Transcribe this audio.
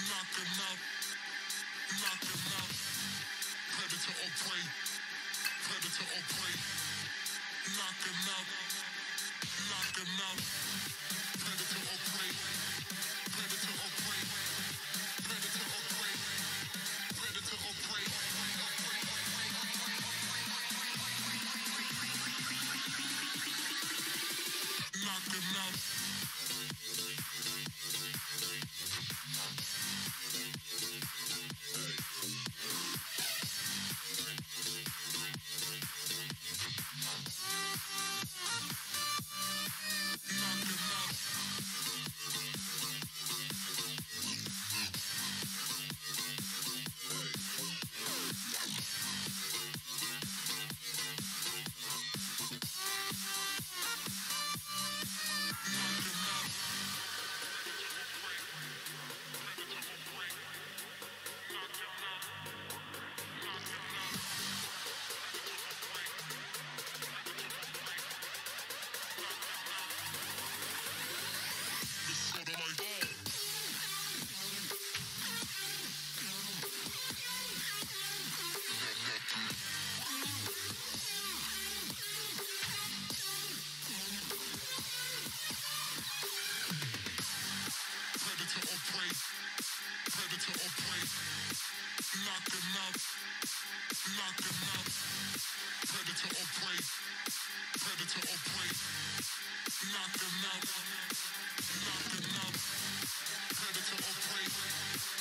knock him out, knock him out. Predator or prey, predator or prey. Knock him out, knock him out. Predator or prey, predator or prey, predator or prey, predator or prey. Knock him out. Predator or prey, knock him out, knock him out. Predator or prey, predator or prey, knock him out, knock him out. Predator or prey.